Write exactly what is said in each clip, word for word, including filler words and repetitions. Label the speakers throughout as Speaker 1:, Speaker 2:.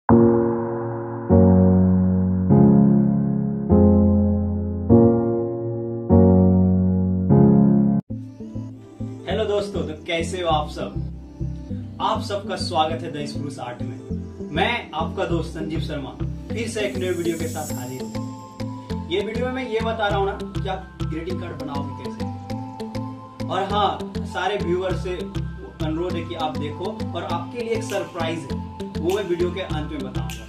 Speaker 1: Hello दोस्तों, तो कैसे हो आप सब। आप सबका स्वागत है द स्प्रूस आर्ट में। मैं आपका दोस्त संजीव शर्मा फिर से एक नए वीडियो के साथ हाजिर हूँ। ये वीडियो में मैं ये बता रहा हूँ ना कि आप ग्रीटिंग कार्ड बनाओगे कैसे। और हाँ, सारे व्यूअर से अनुरोध है कि आप देखो, और आपके लिए एक सरप्राइज है, वो मैं वीडियो के अंत में बताऊंगा।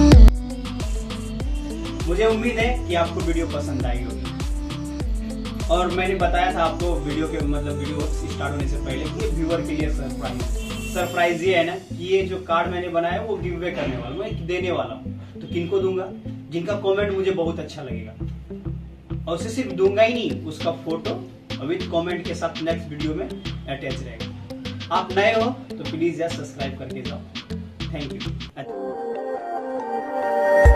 Speaker 1: मुझे उम्मीद है कि आपको वीडियो पसंद आई होगी, और मैंने बताया था आपको वीडियो के मतलब वीडियो स्टार्ट होने से पहले कि ये व्यूअर के लिए सरप्राइज सरप्राइज ये है ना कि ये जो कार्ड मैंने बनाया है वो गिव अवे करने वाला हूँ, मैं देने वाला हूँ। तो किनको दूंगा? जिनका कमेंट मुझे बहुत अच्छा लगेगा, और उसे सिर्फ दूंगा ही नहीं, उसका फोटो विद कमेंट के साथ नेक्स्ट वीडियो में अटैच रहेगा। आप नए हो तो प्लीज यार सब्सक्राइब करके जाओ। Thank you.